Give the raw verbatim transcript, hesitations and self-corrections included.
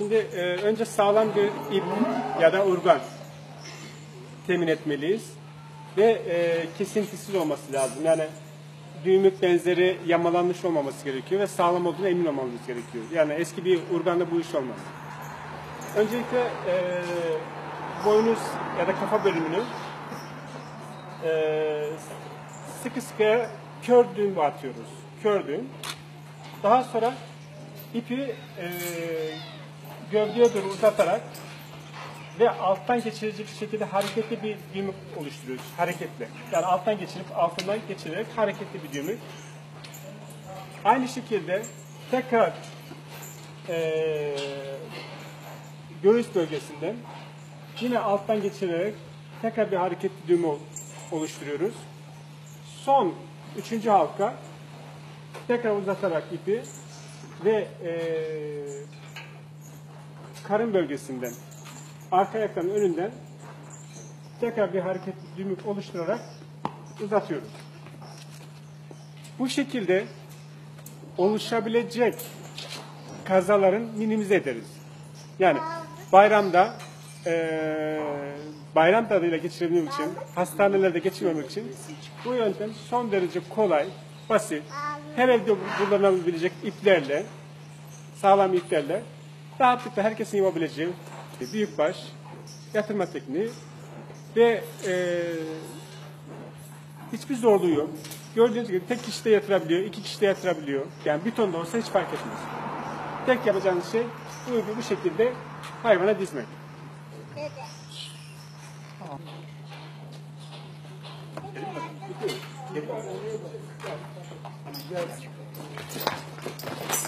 Şimdi e, önce sağlam bir ip ya da urgan temin etmeliyiz ve e, kesintisiz olması lazım. Yani düğümlük benzeri yamalanmış olmaması gerekiyor ve sağlam olduğuna emin olmamız gerekiyor. Yani eski bir urganla bu iş olmaz. Öncelikle e, boynuz ya da kafa bölümünü e, sıkı sıkıya kör düğüm atıyoruz. Kör düğüm. Daha sonra ipi e, gövdeye doğru uzatarak ve alttan geçirecek şekilde hareketli bir düğüm oluşturuyoruz. Hareketli. Yani alttan geçirip altından geçirerek hareketli bir düğümü. Aynı şekilde tekrar e, göğüs bölgesinden yine alttan geçirerek tekrar bir hareketli düğümü oluşturuyoruz. Son üçüncü halka tekrar uzatarak ipi ve e, karın bölgesinden arka ayakların önünden tekrar bir hareketli düğüm oluşturarak uzatıyoruz. Bu şekilde oluşabilecek kazaların minimize ederiz. Yani bayramda e, bayram tadıyla geçirebilmek için, hastanelerde geçirmemek için bu yöntem son derece kolay, basit, her evde kullanılabilecek iplerle, sağlam iplerle rahatlıkla herkesin yapabileceği büyükbaş yatırma tekniği ve e, hiçbir zorluğu yok. Gördüğünüz gibi tek kişi de yatırabiliyor, iki kişi de yatırabiliyor. Yani bir ton da olsa hiç fark etmez. Tek yapacağınız şey bu ipi bu şekilde hayvana dizmek. Tamam. Gelin mi? Gelin mi?